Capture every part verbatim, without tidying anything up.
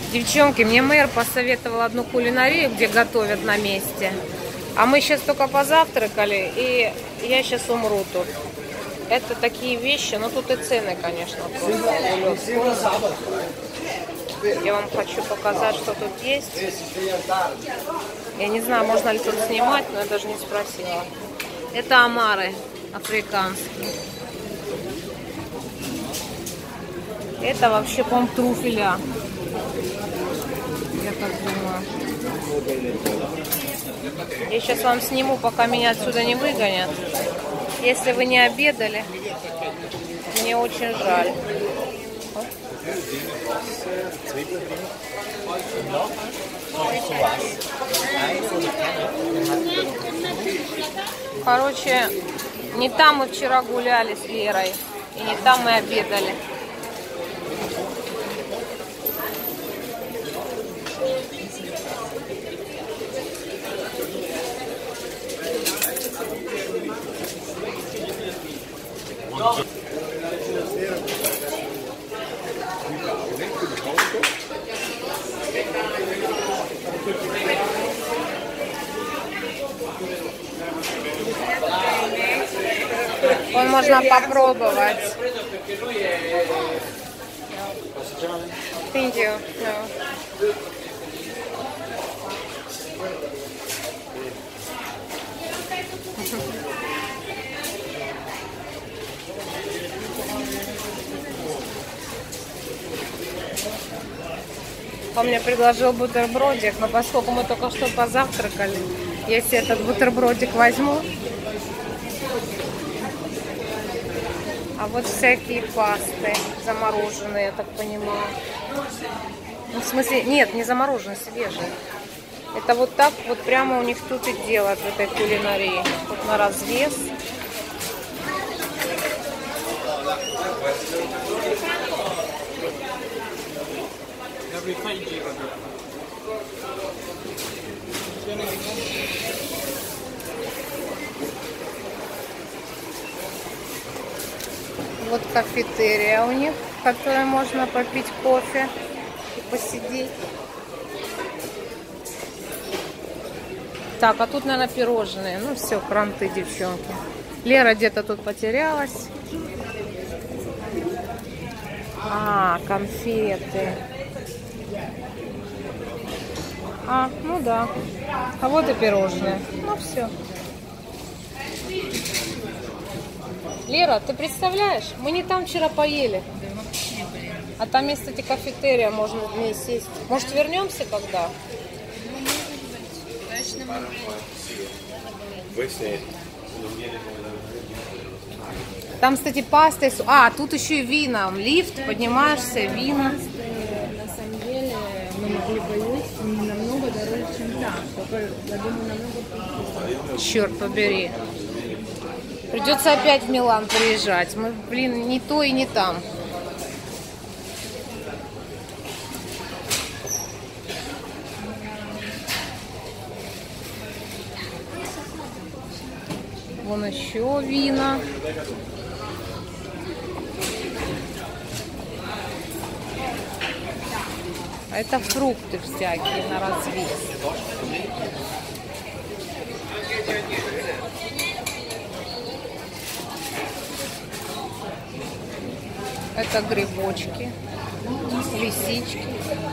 Девчонки, мне мэр посоветовал одну кулинарию, где готовят на месте. А мы сейчас только позавтракали, и я сейчас умру тут. Это такие вещи, но тут и цены, конечно, просто. Я вам хочу показать, что тут есть. Я не знаю, можно ли тут снимать, но я даже не спросила. Это омары африканские. Это вообще, по-моему, трюфеля. Я так думаю. Я сейчас вам сниму, пока меня отсюда не выгонят. Если вы не обедали, мне очень жаль. Короче, не там мы вчера гуляли с Лерой, и не там мы обедали. Он можно попробовать. Thank you. No. Он мне предложил бутербродик, но поскольку мы только что позавтракали, если этот бутербродик возьму. А вот всякие пасты замороженные, я так понимаю. Ну, в смысле, нет, не замороженные, свежие. Это вот так вот прямо у них тут и делают в этой кулинарии. Тут на развес. Вот кафетерия у них, в которой можно попить кофе и посидеть. Так, а тут, наверное, пирожные. Ну все, кранты, девчонки. Лера где-то тут потерялась. А, конфеты. А, ну да. А вот и пирожные. Ну все. Лера, ты представляешь, мы не там вчера поели. А там есть, кстати, кафетерия, можно в ней сесть. Может, вернемся когда? Там, кстати, паста. А, тут еще и вина. Лифт, поднимаешься, вина. На самом деле мы могли поесть не намного дороже, чем там. Только, я думаю, намного вкуснее. Черт побери. Придется опять в Милан приезжать. Мы, блин, не то и не там. Вон еще вина. А это фрукты всякие на развес. Это грибочки, лисички.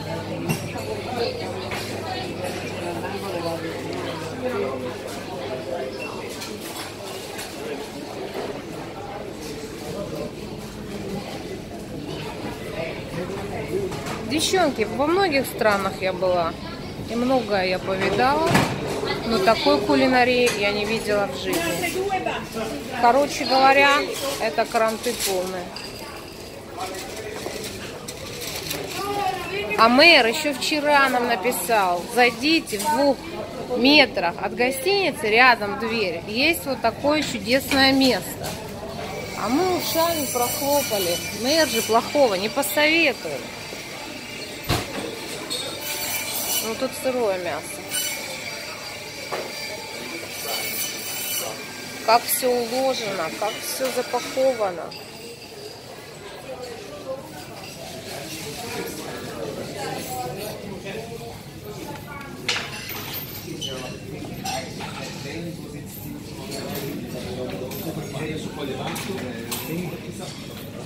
Девчонки, во многих странах я была, и многое я повидала, но такой кулинарии я не видела в жизни. Короче говоря, это кранты полные. А мэр еще вчера нам написал: зайдите в двух метрах от гостиницы, рядом дверь, есть вот такое чудесное место. А мы ушами прохлопали. Мэр же плохого не посоветует. Ну тут сырое мясо. Как все уложено, как все запаковано.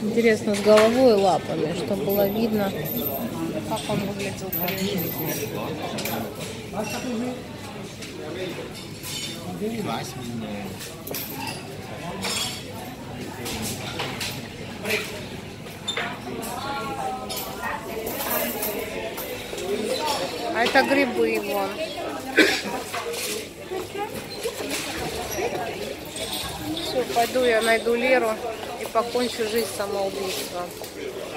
Интересно, с головой и лапами, чтобы было видно, как он выглядел при жизни. А это грибы, вон. Все, пойду я найду Леру и покончу жизнь самоубийством.